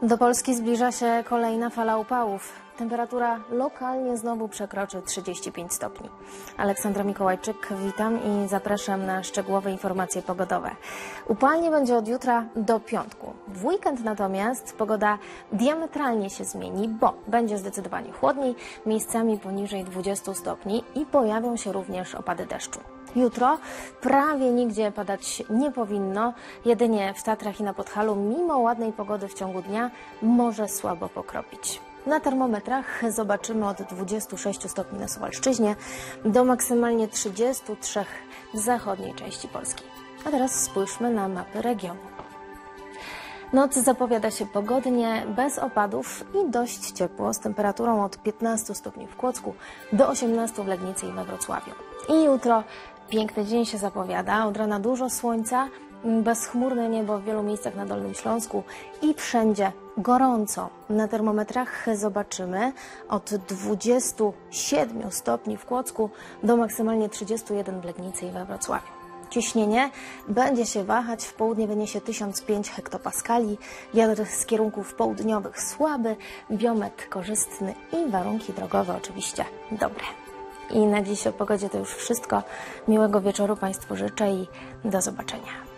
Do Polski zbliża się kolejna fala upałów. Temperatura lokalnie znowu przekroczy 35 stopni. Aleksandra Mikołajczyk, witam i zapraszam na szczegółowe informacje pogodowe. Upalnie będzie od jutra do piątku. W weekend natomiast pogoda diametralnie się zmieni, bo będzie zdecydowanie chłodniej, miejscami poniżej 20 stopni i pojawią się również opady deszczu. Jutro prawie nigdzie padać nie powinno, jedynie w Tatrach i na Podhalu mimo ładnej pogody w ciągu dnia może słabo pokropić. Na termometrach zobaczymy od 26 stopni na Suwalszczyźnie do maksymalnie 33 w zachodniej części Polski. A teraz spójrzmy na mapy regionu. Noc zapowiada się pogodnie, bez opadów i dość ciepło, z temperaturą od 15 stopni w Kłodzku do 18 w Legnicy i we Wrocławiu. I jutro piękny dzień się zapowiada, od rana dużo słońca, bezchmurne niebo w wielu miejscach na Dolnym Śląsku i wszędzie gorąco. Na termometrach zobaczymy od 27 stopni w Kłodzku do maksymalnie 31 w Legnicy i we Wrocławiu. Ciśnienie będzie się wahać, w południe wyniesie 1005 hektopaskali, wiatr z kierunków południowych słaby, biometr korzystny i warunki drogowe oczywiście dobre. I na dziś o pogodzie to już wszystko. Miłego wieczoru Państwu życzę i do zobaczenia.